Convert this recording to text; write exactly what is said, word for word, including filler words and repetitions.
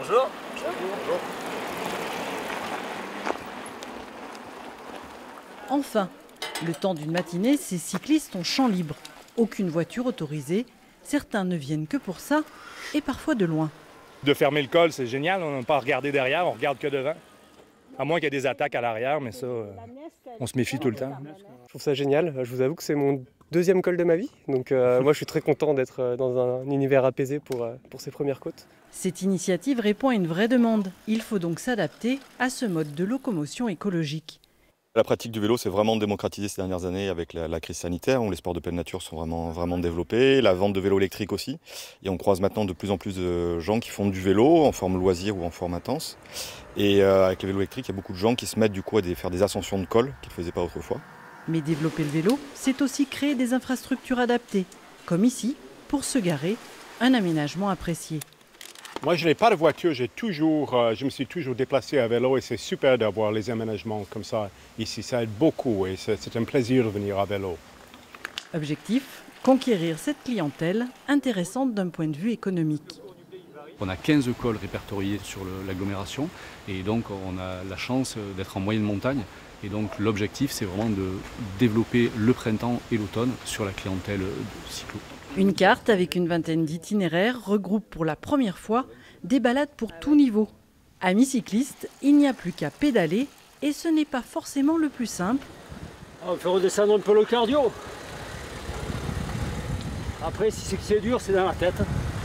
Bonjour. Bonjour. Enfin, le temps d'une matinée, ces cyclistes ont champ libre. Aucune voiture autorisée. Certains ne viennent que pour ça, et parfois de loin. De fermer le col, c'est génial. On n'a pas à regarder derrière, on regarde que devant. À moins qu'il y ait des attaques à l'arrière, mais ça, euh, on se méfie tout le temps. Je trouve ça génial. Je vous avoue que c'est mon deuxième col de ma vie. Donc euh, moi, je suis très content d'être dans un univers apaisé pour, euh, pour ces premières côtes. Cette initiative répond à une vraie demande. Il faut donc s'adapter à ce mode de locomotion écologique. La pratique du vélo s'est vraiment démocratisée ces dernières années avec la, la crise sanitaire, où les sports de pleine nature sont vraiment, vraiment développés, la vente de vélos électriques aussi. Et on croise maintenant de plus en plus de gens qui font du vélo en forme loisir ou en forme intense. Et euh, avec les vélos électriques, il y a beaucoup de gens qui se mettent du coup à des, faire des ascensions de col qu'ils ne faisaient pas autrefois. Mais développer le vélo, c'est aussi créer des infrastructures adaptées, comme ici, pour se garer, un aménagement apprécié. Moi, je n'ai pas de voiture, j'ai toujours, euh, je me suis toujours déplacé à vélo et c'est super d'avoir les aménagements comme ça ici. Ça aide beaucoup et c'est un plaisir de venir à vélo. Objectif, conquérir cette clientèle intéressante d'un point de vue économique. On a quinze cols répertoriés sur l'agglomération et donc on a la chance d'être en moyenne montagne. Et donc l'objectif, c'est vraiment de développer le printemps et l'automne sur la clientèle de cyclo. Une carte avec une vingtaine d'itinéraires regroupe pour la première fois des balades pour tout niveau. Amis cyclistes, il n'y a plus qu'à pédaler et ce n'est pas forcément le plus simple. On fait redescendre un peu le cardio. Après, si c'est que c'est dur, c'est dans la tête.